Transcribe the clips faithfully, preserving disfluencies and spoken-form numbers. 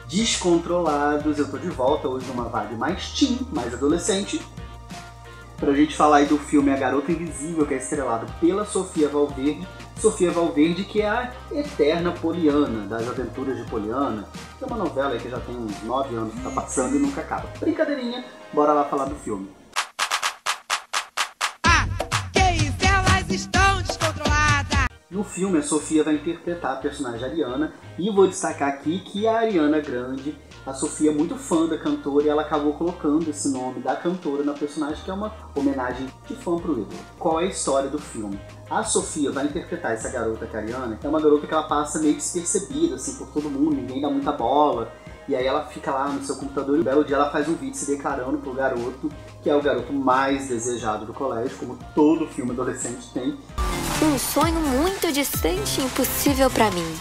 descontrolados, eu tô de volta hoje numa vibe mais teen, mais adolescente, pra gente falar aí do filme A Garota Invisível, que é estrelado pela Sofia Valverde. Sofia Valverde, que é a eterna Poliana, das Aventuras de Poliana, que é uma novela aí que já tem uns nove anos que tá passando e nunca acaba. Brincadeirinha, bora lá falar do filme. Ah, que isso, elas estão descontroladas! No filme, a Sofia vai interpretar a personagem Ariana, e vou destacar aqui que a Ariana Grande, a Sofia é muito fã da cantora e ela acabou colocando esse nome da cantora na personagem, que é uma homenagem de fã pro ídolo. Qual é a história do filme? A Sofia vai interpretar essa garota, que é a Ariana, que é uma garota que ela passa meio despercebida assim, por todo mundo, ninguém dá muita bola, e aí ela fica lá no seu computador e um belo dia ela faz um vídeo se declarando pro garoto, que é o garoto mais desejado do colégio, como todo filme adolescente tem. Um sonho muito distante e impossível pra mim.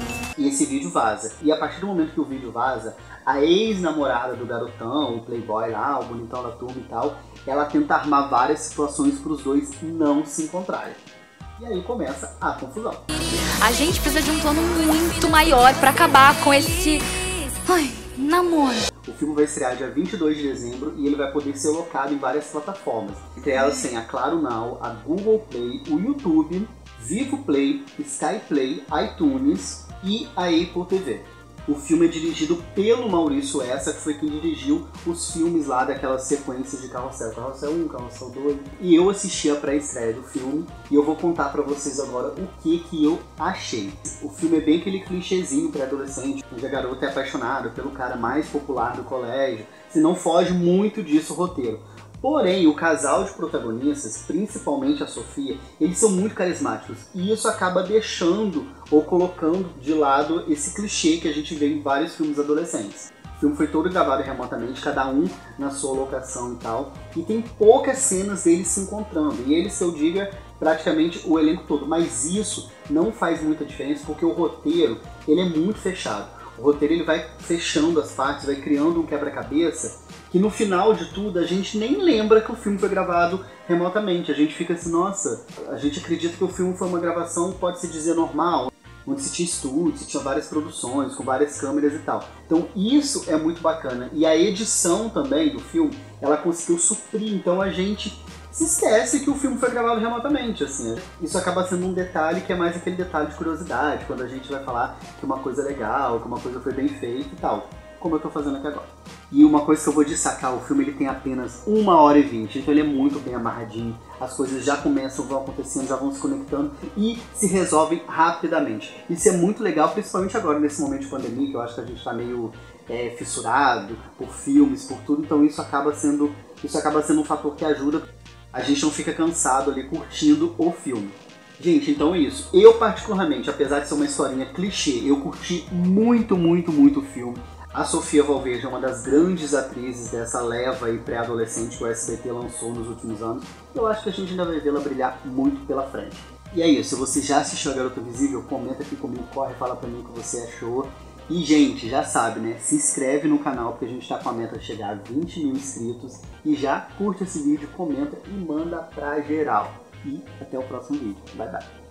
E esse vídeo vaza. E a partir do momento que o vídeo vaza, a ex-namorada do garotão, o playboy lá, o bonitão da turma e tal, ela tenta armar várias situações para os dois não se encontrarem. E aí começa a confusão. A gente precisa de um plano muito maior para acabar com esse... Ai, namoro. O filme vai estrear dia vinte e dois de dezembro e ele vai poder ser locado em várias plataformas. Entre elas tem a Claro Now, a Google Play, o YouTube, Vivo Play, Sky Play, iTunes e a Apple T V. O filme é dirigido pelo Maurício Essa, que foi quem dirigiu os filmes lá daquelas sequências de Carrossel, Carrossel um, Carrossel dois. E eu assisti a pré-estreia do filme e eu vou contar pra vocês agora o que que eu achei. O filme é bem aquele clichêzinho pré-adolescente, onde a garota é apaixonada pelo cara mais popular do colégio, se não foge muito disso o roteiro. Porém, o casal de protagonistas, principalmente a Sofia, eles são muito carismáticos e isso acaba deixando ou colocando de lado esse clichê que a gente vê em vários filmes adolescentes. O filme foi todo gravado remotamente, cada um na sua locação e tal, e tem poucas cenas deles se encontrando, e eles, se eu diga, praticamente o elenco todo, mas isso não faz muita diferença porque o roteiro ele é muito fechado. O roteiro ele vai fechando as partes, vai criando um quebra-cabeça que no final de tudo a gente nem lembra que o filme foi gravado remotamente. A gente fica assim, nossa, a gente acredita que o filme foi uma gravação, pode-se dizer, normal, onde se tinha estúdio, se tinha várias produções, com várias câmeras e tal. Então isso é muito bacana. E a edição também do filme, ela conseguiu suprir, então a gente se esquece que o filme foi gravado remotamente, assim. Isso acaba sendo um detalhe que é mais aquele detalhe de curiosidade, quando a gente vai falar que uma coisa é legal, que uma coisa foi bem feita e tal, como eu tô fazendo aqui agora. E uma coisa que eu vou destacar, o filme ele tem apenas uma hora e vinte, então ele é muito bem amarradinho, as coisas já começam, vão acontecendo, já vão se conectando e se resolvem rapidamente. Isso é muito legal, principalmente agora nesse momento de pandemia, que eu acho que a gente tá meio é, fissurado por filmes, por tudo, então isso acaba sendo, isso acaba sendo um fator que ajuda. A gente não fica cansado ali curtindo o filme. Gente, então é isso. Eu particularmente, apesar de ser uma historinha clichê, eu curti muito, muito, muito o filme. A Sofia Valverde é uma das grandes atrizes dessa leva aí pré-adolescente que o S B T lançou nos últimos anos. Eu acho que a gente ainda vai vê-la brilhar muito pela frente. E é isso, se você já assistiu A Garota Invisível, comenta aqui comigo, corre, fala pra mim o que você achou. E, gente, já sabe, né? Se inscreve no canal, porque a gente tá com a meta de chegar a vinte mil inscritos. E já curte esse vídeo, comenta e manda pra geral. E até o próximo vídeo. Bye, bye.